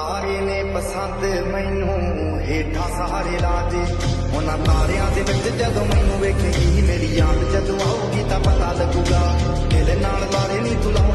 तारे ने पसंद मैनू हेठा सहारे ला दे उन्हां तारियां दे विच जदों मैनू वेखेगी मेरी याद जदों आऊगी तां पता लगूगा दिल नाल वारे नहीं तू लाउणा